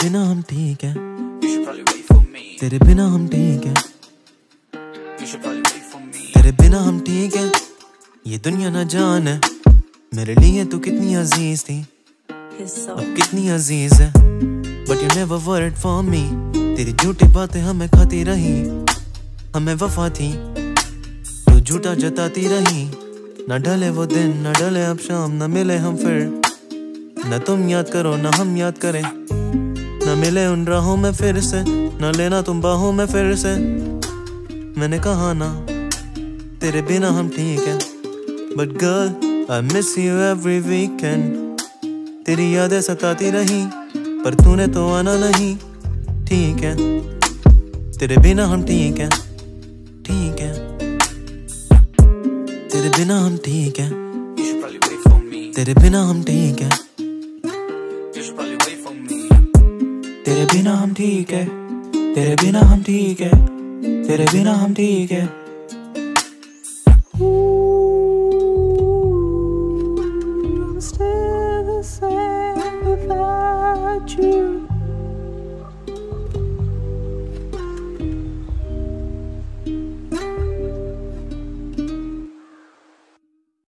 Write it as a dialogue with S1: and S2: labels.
S1: बिना हम ठीक है,
S2: You should probably wait for me.
S1: तेरे बिना हम ठीक है,
S2: You should probably wait for me.
S1: तेरे बिना हम ठीक है। ये दुनिया ना जाने मेरे लिए तू कितनी अजीज थी, अब कितनी अजीज है, but you never word for me. तेरी झूठी बातें हमें खाती रही, हमें वफा थी, तू झूठा जताती रही। न ढले वो दिन, न ढले अब शाम, न मिले हम फिर, न तुम याद करो न हम याद करें, न मिले उन राहों में फिर से, न लेना तुम बाहों में फिर से। मैंने कहा ना तेरे बिना हम ठीक है, but girl I miss you every weekend. तेरी यादें सताती रही पर तूने तो आना नहीं, ठीक है तेरे बिना हम ठीक है, ठीक है तेरे बिना हम ठीक है,
S2: You should probably wait for me.
S1: तेरे बिना हम ठीक है,
S2: You should probably wait for me.
S1: तेरे बिना हम ठीक है, तेरे बिना हम ठीक है, तेरे बिना हम ठीक है।
S3: I'm still the same without you.